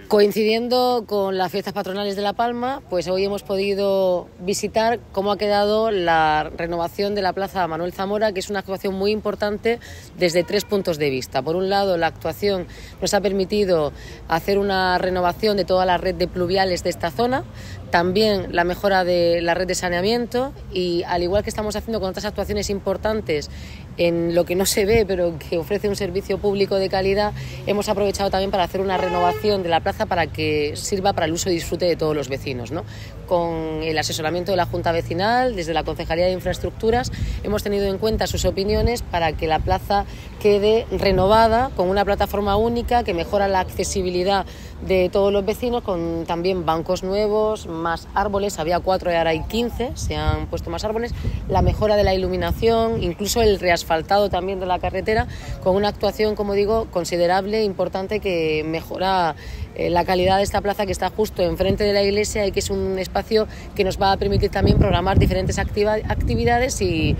Coincidiendo con las fiestas patronales de La Palma, pues hoy hemos podido visitar cómo ha quedado la renovación de la Plaza Manuel Zamora, que es una actuación muy importante desde 3 puntos de vista. Por un lado, la actuación nos ha permitido hacer una renovación de toda la red de pluviales de esta zona, también la mejora de la red de saneamiento y, al igual que estamos haciendo con otras actuaciones importantes en lo que no se ve pero que ofrece un servicio público de calidad, hemos aprovechado también para hacer una renovación de la plaza para que sirva para el uso y disfrute de todos los vecinos, ¿no? Con el asesoramiento de la Junta Vecinal, desde la Concejalía de Infraestructuras, hemos tenido en cuenta sus opiniones para que la plaza quede renovada con una plataforma única que mejora la accesibilidad de todos los vecinos, con también bancos nuevos, más árboles, había 4 y ahora hay 15, se han puesto más árboles, la mejora de la iluminación, incluso el reasfaltado también de la carretera, con una actuación, como digo, considerable, importante, que mejora la calidad de esta plaza, que está justo enfrente de la iglesia y que es un espacio que nos va a permitir también programar diferentes actividades y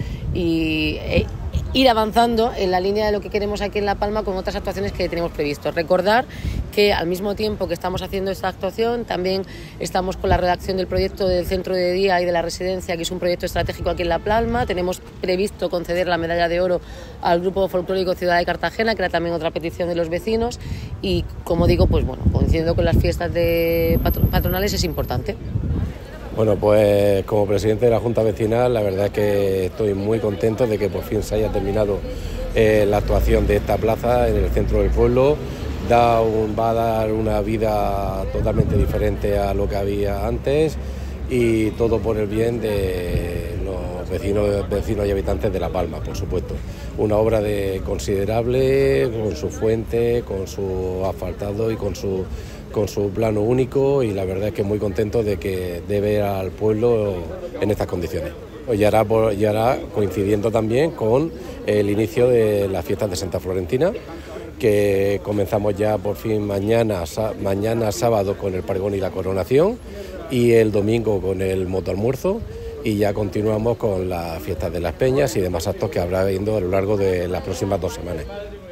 ir avanzando en la línea de lo que queremos aquí en La Palma con otras actuaciones que tenemos previsto. Recordar que al mismo tiempo que estamos haciendo esta actuación, también estamos con la redacción del proyecto del centro de día y de la residencia, que es un proyecto estratégico aquí en La Palma. Tenemos previsto conceder la medalla de oro al grupo folclórico Ciudad de Cartagena, que era también otra petición de los vecinos, y, como digo, pues bueno, coincidiendo con las fiestas patronales, es importante. Bueno, pues como presidente de la Junta Vecinal, la verdad es que estoy muy contento de que por fin se haya terminado la actuación de esta plaza en el centro del pueblo. Va a dar una vida totalmente diferente a lo que había antes, y todo por el bien de los vecinos y habitantes de La Palma, por supuesto. Una obra considerable, con su fuente, con su asfaltado y con su plano único, y la verdad es que muy contento de ver al pueblo en estas condiciones. Y hará coincidiendo también con el inicio de las fiestas de Santa Florentina, que comenzamos ya por fin mañana sábado con el pregón y la coronación, y el domingo con el motoalmuerzo, y ya continuamos con las fiestas de las peñas y demás actos que habrá habiendo a lo largo de las próximas 2 semanas.